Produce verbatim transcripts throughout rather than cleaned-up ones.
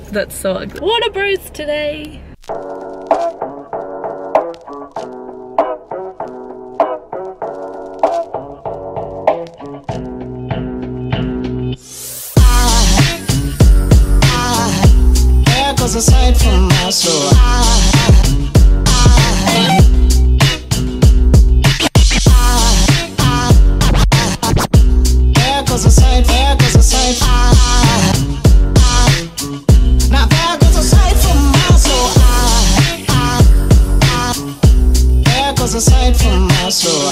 That's so ugly. Water bros today. Aside from my soul, there goes a sight, there goes a sight. Now there goes a sight from my soul. There goes a sight from my soul.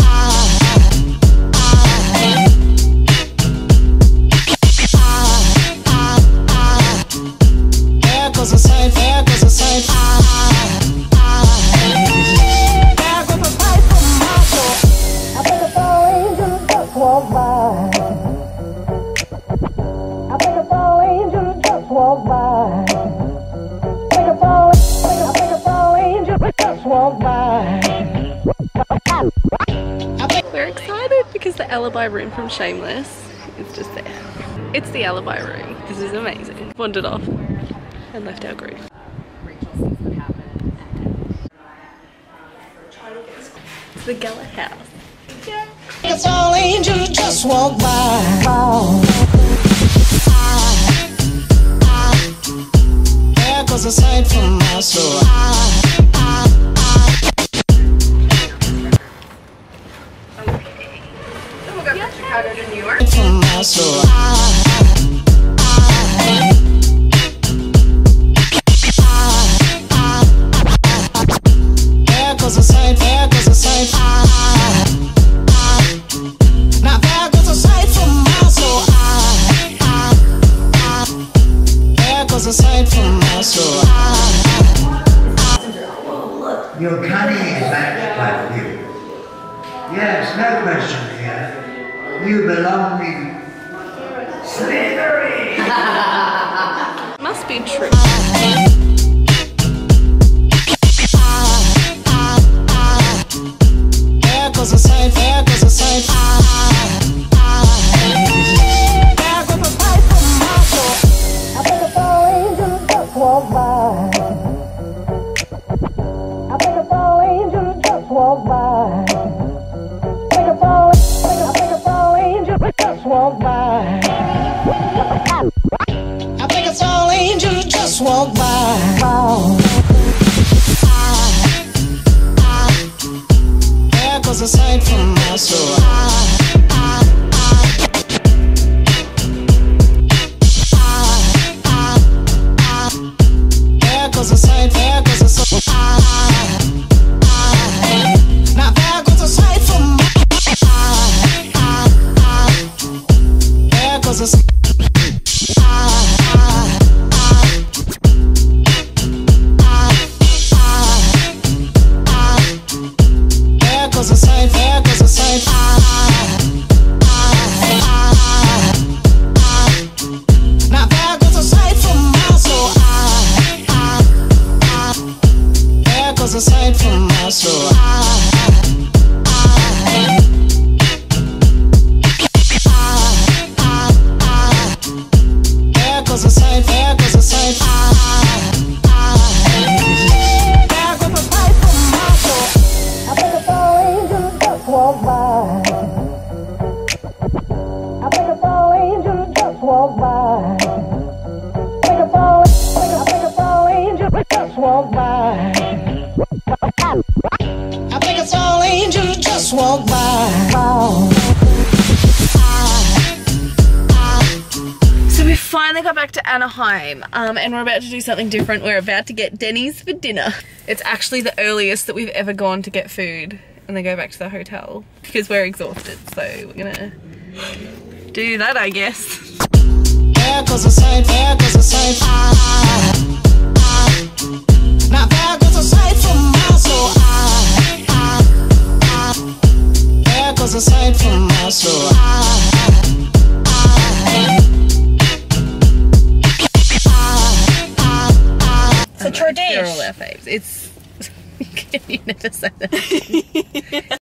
There goes a sight, there goes a sight. There goes a sight from my soul. I think a fall angel just walked by. I think a fall angel just walked by. I think a fall, I think a fall angel just walked by. We're excited because the alibi room from Shameless is just there. It's the alibi room. This is amazing. Wandered off and left our group. It's the Gala house. Yeah. It's all angels just walk by. There goes a sight from my soul. Okay. Then we'll go from Chicago to New York. From my soul. There goes a sight, there goes a sight. Now there goes a sight from my soul. There goes a sight from my soul. Your cunning is matched by you. Yes, no question here. You belong in Slytherin. Must be true. There goes a sight, there goes a sight. There goes a sight from my soul. I think a fall angel just walked by. I think a fall angel just walked by. I think a fall, I think a fall angel just walked by. I think it's all angels just walk by. There goes a sight from my soul. There goes a sight, there goes a sight. Now there goes a sight from my soul. There goes a sight. There goes a sight, there goes a sight. Now there goes a sight from my soul. There goes a sight from my soul. There goes a sight, there goes a sight. There goes a sight from my soul. I think a fall angel just walked by. I think a fall angel just walked by. I think a fall, I think a fall angel just walked by. I think it's all angels just walk by. So we finally got back to Anaheim um, and we're about to do something different. We're about to get Denny's for dinner. It's actually the earliest that we've ever gone to get food and then go back to the hotel because we're exhausted. So we're gonna do that, I guess. There goes a sight, there goes a sight. Now there goes a sight from my soul. There goes a sight from my soul. It's a tradition. They're all our faves. It's you never say that.